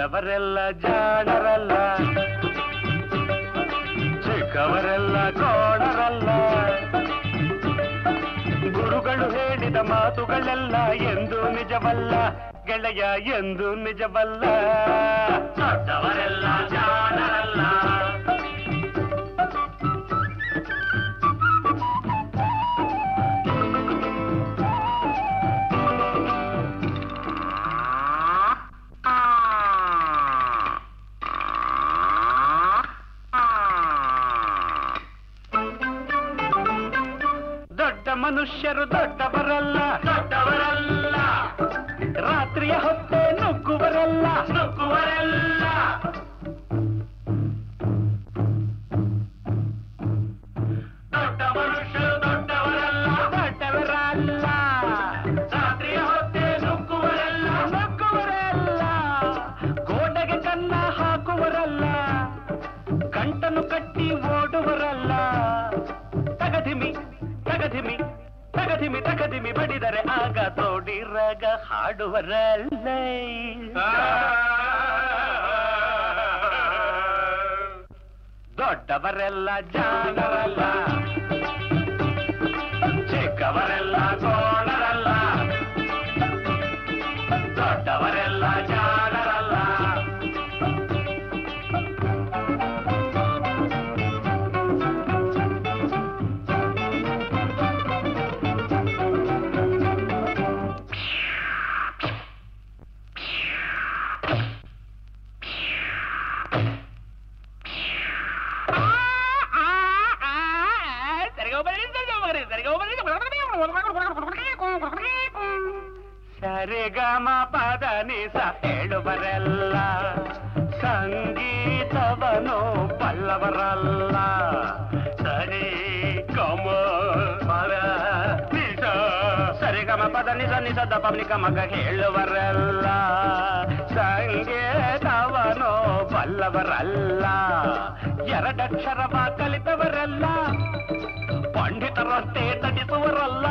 ದೊಡ್ಡವರೆಲ್ಲ ಜಾಣರಲ್ಲ, ಚಿಕ್ಕವರೆಲ್ಲ ಕೋಣರಲ್ಲ. ಗುರುಗಳು ಹೇಳಿದ ಮಾತುಗಳೆಲ್ಲ ಎಂದು ನಿಜವಲ್ಲ ಗೆಳೆಯ, ಎಂದು ನಿಜವಲ್ಲ. ದೊಡ್ಡವರೆಲ್ಲ ಜಾಣರಲ್ಲ. ಮನುಷ್ಯರು ದೊಡ್ಡವರಲ್ಲ, ದೊಡ್ಡವರಲ್ಲ. ರಾತ್ರಿಯ ಹೊತ್ತೆ ನುಗ್ಗುವರಲ್ಲ, ನುಗ್ಗುವರಲ್ಲ. ದೊಡ್ಡ ಮನುಷ್ಯರು ದೊಡ್ಡವರಲ್ಲ, ದೊಡ್ಡವರಲ್ಲ. ರಾತ್ರಿಯ ಹೊತ್ತೆ ನುಗ್ಗುವರಲ್ಲ, ನುಗ್ಗುವರಲ್ಲ. ಗೋಡೆಗೆ ಕನ್ನ ಹಾಕುವರಲ್ಲ, ಗಂಟನ್ನು ಕಟ್ಟಿ ಓಡುವರಲ್ಲ. ತಗಧಿಮಿ ತಗಧಿಮಿ ತಗಧಿಮಿ ತಗಧಿಮಿ ಬಡಿದರೆ ಆಗ ತೋಡಿರಾಗ ಹಾಡುವರಲ್ಲ. ದೊಡ್ಡವರೆಲ್ಲ ಜಾಣರಲ್ಲ, ಚಿಕ್ಕವರೆಲ್ಲ ಕೋಣರಲ್ಲ. ದೊಡ್ಡವರೆಲ್ಲ ಜಾಣರಲ್ಲ. ಸರಿಗಮ ಪದ ನಿಸ ಹೇಳುವರೆಲ್ಲ, ಸಂಗೀತವನು ಬಲ್ಲವರಲ್ಲ. ಸರಿ ಗಮ ಪದ ನಿಸ, ಸರಿಗಮ ಪದ ನಿಸ ನಿಸದ ಪಬ್ಲಿಕ ಮಗ ಹೇಳುವರಲ್ಲ, ಸಂಗೀತವನು ಬಲ್ಲವರಲ್ಲ. ಎರಡಕ್ಷರವ ಕಲಿತವರಲ್ಲ, ಪಂಡಿತರಷ್ಟೇ ತಡಿಸುವರಲ್ಲ.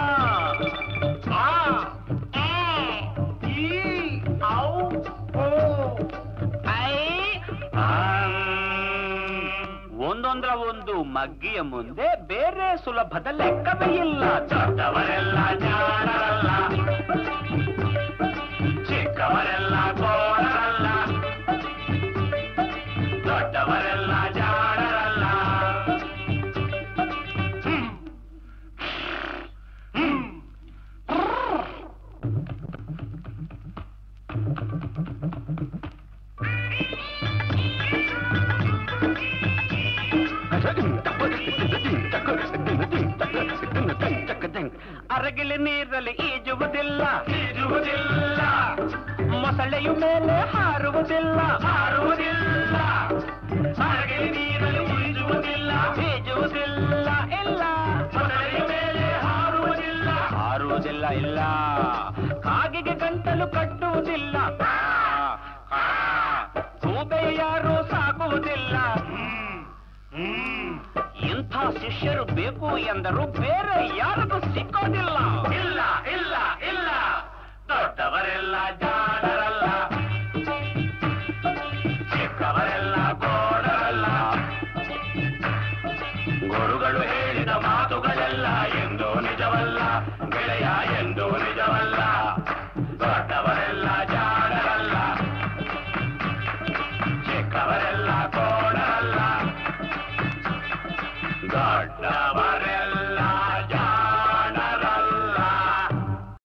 ಒಂದೊಂದರ ಒಂದು ಮಗ್ಗಿಯ ಮುಂದೆ ಬೇರೆ ಸುಲಭದ ಲೆಕ್ಕವೇ ಇಲ್ಲ. ದೊಡ್ಡವರೆಲ್ಲ ಜಾಣರಲ್ಲ, ಚಿಕ್ಕವರೆಲ್ಲ ಕೋಣರಲ್ಲ. ದೊಡ್ಡವರೆಲ್ಲ ಜಾಣರಲ್ಲ. ಅರಗಿಲಿ ನೀರಲ್ಲಿ ಈಜುವುದಿಲ್ಲ, ಈಜುವುದಿಲ್ಲ. ಮೊಸಳೆಯು ಮೇಲೆ ಹಾರುವುದಿಲ್ಲ, ಹಾರುವುದಿಲ್ಲ. ಅರಗಿಲಿ ನೀರಲ್ಲಿ ಈಜುವುದಿಲ್ಲ, ಈಜುವುದಿಲ್ಲ. ಇಲ್ಲ, ಮೊಸಳೆಯ ಮೇಲೆ ಹಾರುವುದಿಲ್ಲ, ಹಾರುವುದಿಲ್ಲ. ಇಲ್ಲ, ಕಾಗೆಗೆ ಗಂಟಲು ಕಟ್ಟುವುದಿಲ್ಲ, ಗೂಬೆಯ ಯಾರು ಸಾಕುವುದಿಲ್ಲ. ಇಂಥ ಶಿಷ್ಯರು ಬೇಕು ಎಂದರು ಬೇರೆ ಯಾರಿಗೂ ಸಿಕ್ಕೋದಿಲ್ಲ. ಇಲ್ಲ ಇಲ್ಲ ಇಲ್ಲ, ದೊಡ್ಡವರೆಲ್ಲ ಜಾಣರಲ್ಲ, ಚಿಕ್ಕವರೆಲ್ಲ ಕೋಣರಲ್ಲ. ಗುರುಗಳು ಹೇಳಿದ ಮಾತುಗಳೆಲ್ಲ ಎಂದೂ ನಿಜವಲ್ಲ ಗೆಳೆಯ, ಎಂದೂ ನಿಜವಲ್ಲ. ದೊಡ್ಡವರೆಲ್ಲ ಜಾಣರಲ್ಲ, ಚಿಕ್ಕವರೆಲ್ಲ ಕೋಣರಲ್ಲ. ದೊಡ್ಡವರೇ